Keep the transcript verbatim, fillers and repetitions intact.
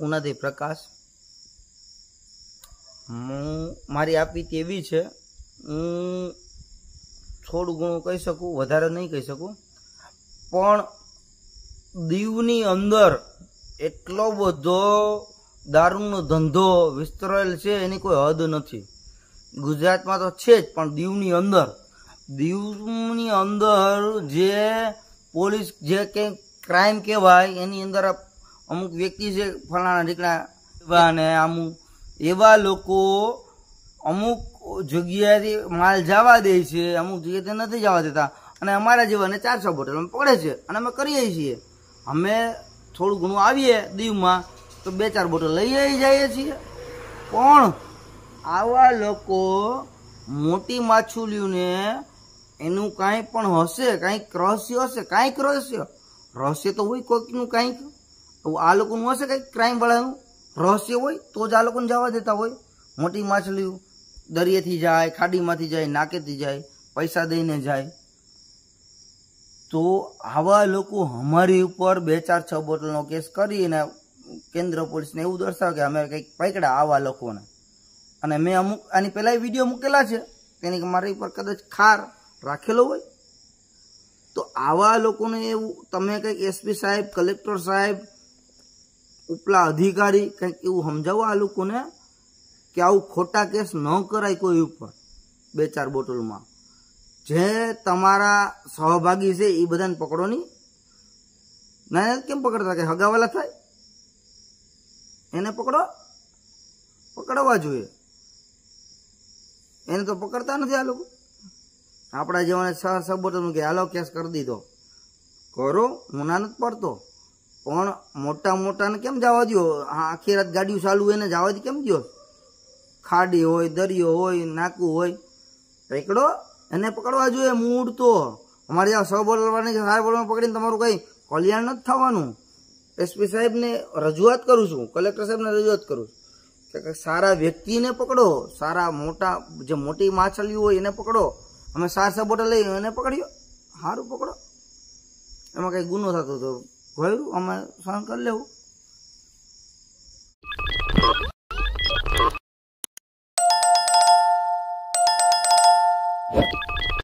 ઉનાથી પ્રકાશ. હું મારી આપીતી એવી છે, હું થોડું ઘણું કહી શકું, વધારે નહીં કહી શકું, પણ દીવની અંદર એટલો બધો દારૂનો ધંધો વિસ્તરેલ છે એની કોઈ હદ નથી. ગુજરાતમાં તો છે જ, પણ દીવની અંદર દીવની અંદર જે પોલીસ જે કંઈ ક્રાઇમ કહેવાય એની અંદર અમુક વ્યક્તિ છે ફલાણા ઢીકણા અને અમુક એવા લોકો અમુક જગ્યાએથી માલ જવા દે છે, અમુક જગ્યાએથી નથી જવા દેતા, અને અમારા જેવાને ચારસો બોટલ અમે પકડે છે અને અમે કરીએ છીએ. અમે થોડું ઘણું આવીએ દીવમાં તો બે ચાર બોટલ લઈ જઈએ છીએ, પણ આવા લોકો મોટી માછલીઓને એનું કાંઈ પણ હશે, કાંઈક રહસ્ય હશે, કાંઈક રહસ્ય રહસ્ય તો હોય કોઈકનું, કાંઈક આ લોકોનું હશે, કંઈક ક્રાઇમ વાળાનું રહસ્ય હોય તો જ આ લોકોને જવા દેતા હોય. મોટી માછલીઓ દરિયેથી જાય, ખાડીમાંથી જાય, નાકેથી જાય, પૈસા દઈને જાય. તો આવા લોકો અમારી ઉપર બે ચાર છ બોટલનો કેસ કરીને કેન્દ્ર પોલીસને એવું દર્શાવે કે અમે કંઈક પકડ્યા આવા લોકોને. અને મેં અમુક આની પહેલાં વિડીયો મૂકેલા છે તેની કે મારી ઉપર કદાચ ખાર રાખેલો હોય. તો આવા લોકોને એવું તમે કંઈક એસપી સાહેબ, કલેક્ટર સાહેબ, ઉપલા અધિકારી કંઈક એવું સમજાવો આ લોકોને કે આવું ખોટા કેસ ન કરાય કોઈ ઉપર બે ચાર બોટલમાં. જે તમારા સહભાગી છે એ બધાને પકડો નહીં. ના કેમ પકડતા, કે હગાવાલા થાય એને પકડો, પકડવા જોઈએ. એને તો પકડતા નથી આ લોકો. આપણા જેવાને છ છ બોટલ કે હાલો કેસ કરી દીધો, કરો, હું ના નથી પડતો, પણ મોટા મોટાને કેમ જવા દો? હા, આખી રાત ગાડીઓ ચાલુ હોય એને જવા દે કેમ દો? ખાડી હોય, દરિયો હોય, નાકું હોય, પકડો, એને પકડવા જોઈએ. મૂળ તો અમારે જ્યાં સો બોલવાની સાર બોલમાં પકડીને તમારું કંઈ કલ્યાણ નથી થવાનું. એસપી સાહેબને રજૂઆત કરું છું, કલેક્ટર સાહેબને રજૂઆત કરું છું કે સારા વ્યક્તિને પકડો, સારા મોટા જે મોટી માછલીઓ હોય એને પકડો. અમે સાર છ બોટલ લઈ એને પકડ્યો, સારું પકડો, એમાં કંઈ ગુનો થતો તો ભર્યું અમે સહન કરી લેવું.